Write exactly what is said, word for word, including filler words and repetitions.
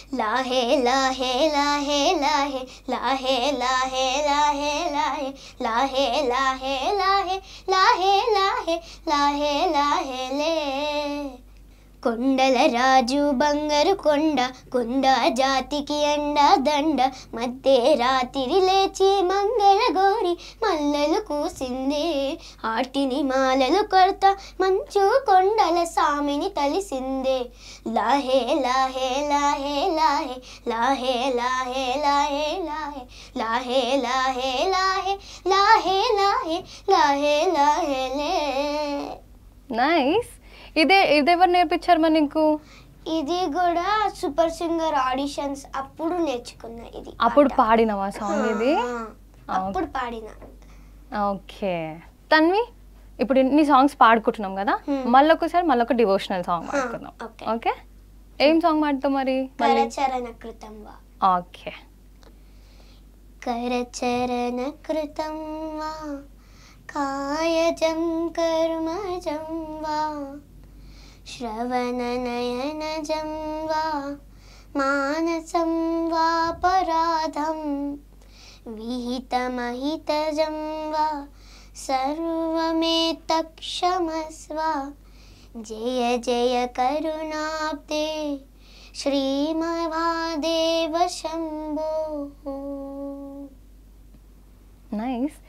లాహే లాహే లాహే లాహే లాహే లాహే లాహే లాహే లాహే లాహే లాహే లాహే లాహే లాహే లాహే లే కొండల రాజు బంగారు కొండ కొండ జాతికి అండ దండ మధ్య రాత్రి లేచి మంగళ గౌరి మల్లెలు కూసింది ఆటిని మాలలు కొడత మంచు కొండల సామిని తలిసిందే లాహే లాహే లాహే లాహే లాహే లాహే లాహే లాహే లాహే లాహే లాహే లాహే లాహే లాహే లే. నైస్. ఇదే ఇదెవరు నేర్పించారు మరి నీకు? ఇది కూడా సూపర్ సింగర్ ఆడిషన్స్ అప్పుడు నేర్చుకున్నా. ఇది అప్పుడు పాడినవా సాంగ్ ఇది? అప్పుడు పాడినా. ఓకే తన్వి, ఇప్పుడు ఇన్ని సాంగ్స్ పాడుకుంటున్నాం కదా, మళ్ళీ ఒకసారి మళ్ళీ ఒక డివోషనల్ సాంగ్ పాడుకుందాం. ఓకే, ఏం సాంగ్ పాడుతావు మరి? కరచరణ కృతం వా. ఓకే. కరచరణ కృతం వా కాయజం కర్మజం వా శ్రవణనయనజం వా మానసం వా పరాధం విహితమహితజం వా సర్వమేతక్షమస్వ జయ జయ కరుణాబ్దే శ్రీమహాదేవ శంభో. నైస్.